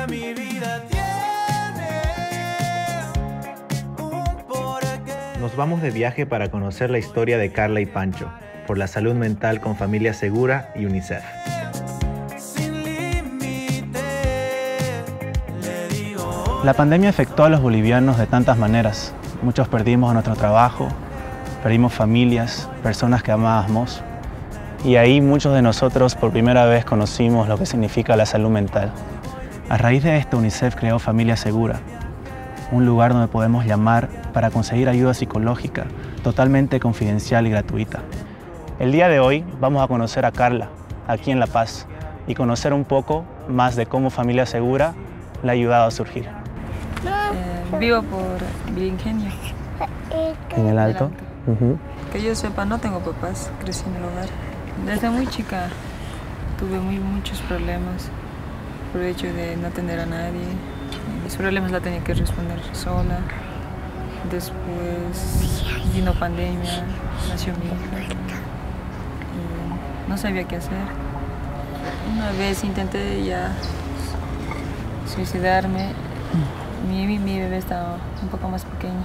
mi vida tiene un porqué. Nos vamos de viaje para conocer la historia de Carla y Pancho, por la salud mental con Familia Segura y UNICEF. La pandemia afectó a los bolivianos de tantas maneras. Muchos perdimos nuestro trabajo, perdimos familias, personas que amábamos. Y ahí muchos de nosotros por primera vez conocimos lo que significa la salud mental. A raíz de esto, UNICEF creó Familia Segura, un lugar donde podemos llamar para conseguir ayuda psicológica totalmente confidencial y gratuita. El día de hoy vamos a conocer a Carla, aquí en La Paz, y conocer un poco más de cómo Familia Segura le ha ayudado a surgir. Vivo por Vilingenio. ¿En el Alto? Que yo sepa, no tengo papás, crecí en el hogar. Desde muy chica tuve muchos problemas por el hecho de no tener a nadie. Mis problemas la tenía que responder sola. Después vino pandemia, nació mi hija y no sabía qué hacer. Una vez intenté ya suicidarme. Mi bebé estaba un poco más pequeño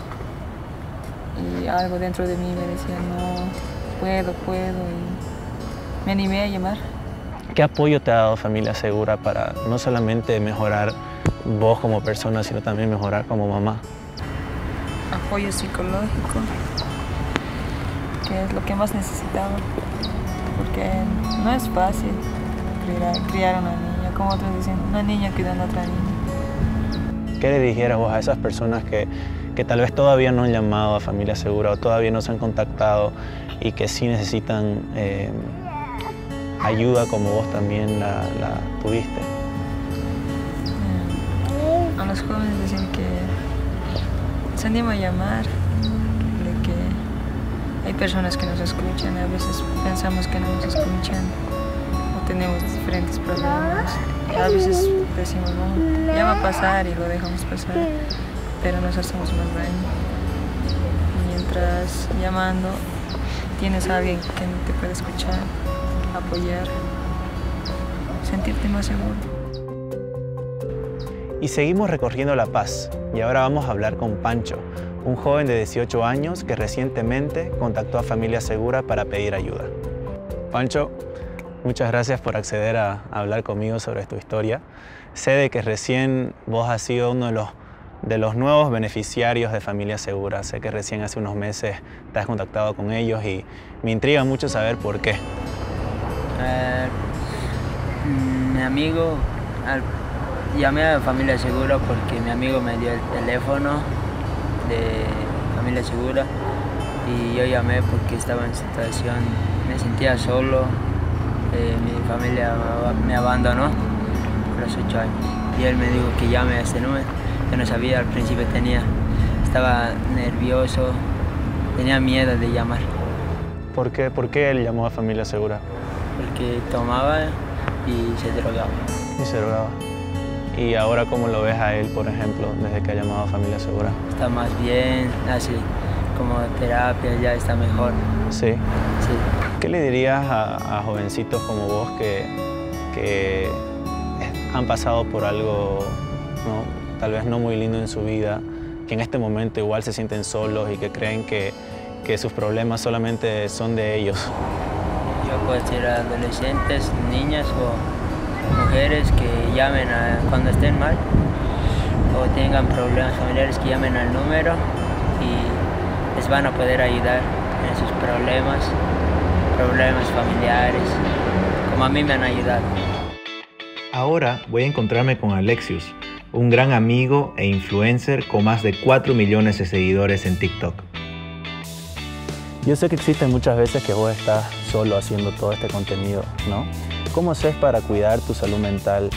y algo dentro de mí me decía no, puedo y me animé a llamar. ¿Qué apoyo te ha dado Familia Segura para no solamente mejorar vos como persona, sino también mejorar como mamá? Apoyo psicológico, que es lo que más necesitaba, porque no es fácil criar a una niña, como otros dicen, una niña cuidando a otra niña. ¿Qué le dijeras vos a esas personas que tal vez todavía no han llamado a Familia Segura o todavía no se han contactado y que sí necesitan ayuda como vos también la tuviste? A los jóvenes dicen que se anima a llamar, de que hay personas que nos escuchan, a veces pensamos que no nos escuchan o tenemos diferentes problemas. A veces decimos, no, ya va a pasar y lo dejamos pasar, pero nos hacemos más daño. Mientras llamando tienes a alguien que no te puede escuchar, apoyar, sentirte más seguro. Y seguimos recorriendo La Paz y ahora vamos a hablar con Pancho, un joven de 18 años que recientemente contactó a Familia Segura para pedir ayuda. Pancho, muchas gracias por acceder a hablar conmigo sobre tu historia. Sé de que recién vos has sido uno de los nuevos beneficiarios de Familia Segura. Sé que recién hace unos meses te has contactado con ellos y me intriga mucho saber por qué. Mi amigo, llamé a Familia Segura porque mi amigo me dio el teléfono de Familia Segura y yo llamé porque estaba en situación, me sentía solo. Mi familia me abandonó a los 8 años y él me dijo que llame a este número. Yo no sabía, al principio estaba nervioso, tenía miedo de llamar. ¿Por qué él llamó a Familia Segura? Porque tomaba y se drogaba. Y se drogaba. ¿Y ahora cómo lo ves a él, por ejemplo, desde que ha llamado a Familia Segura? Está más bien, así como terapia, ya está mejor. ¿Sí? Sí. ¿Qué le dirías a jovencitos como vos que han pasado por algo, ¿no?, tal vez no muy lindo en su vida, que en este momento igual se sienten solos y que creen que sus problemas solamente son de ellos? Yo puedo decir a adolescentes, niñas o mujeres que llamen cuando estén mal o tengan problemas familiares, que llamen al número y les van a poder ayudar en sus problemas familiares, como a mí me han ayudado. Ahora voy a encontrarme con Alexius, un gran amigo e influencer con más de 4 millones de seguidores en TikTok. Yo sé que existen muchas veces que vos estás solo haciendo todo este contenido, ¿no? ¿Cómo haces para cuidar tu salud mental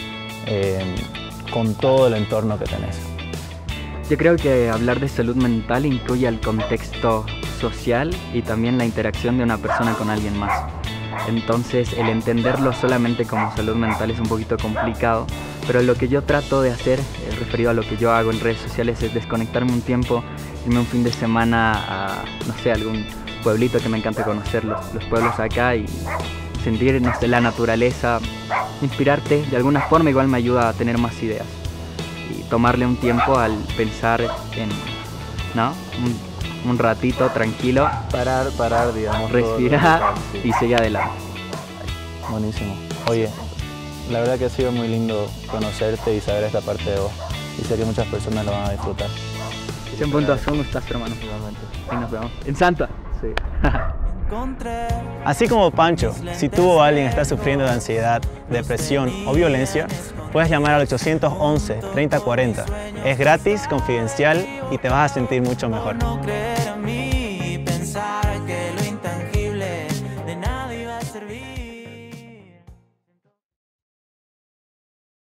con todo el entorno que tenés? Yo creo que hablar de salud mental incluye el contexto social y también la interacción de una persona con alguien más. Entonces, el entenderlo solamente como salud mental es un poquito complicado, pero lo que yo trato de hacer, referido a lo que yo hago en redes sociales, es desconectarme un tiempo, irme un fin de semana a, no sé, algún pueblito que me encanta conocer, los pueblos acá, y sentir, no sé, la naturaleza, inspirarte de alguna forma igual me ayuda a tener más ideas. Y tomarle un tiempo al pensar en, ¿no? Un ratito tranquilo. Parar, digamos. Respirar sí. y seguir adelante. Buenísimo. Oye, la verdad que ha sido muy lindo conocerte y saber esta parte de vos. Y sé que muchas personas lo van a disfrutar. 100 puntos, ¿cómo estás, hermano? Y nos vemos. En Santa. Sí. Así como Pancho, si tú o alguien está sufriendo de ansiedad, depresión o violencia, puedes llamar al 811-3040. Es gratis, confidencial y te vas a sentir mucho mejor.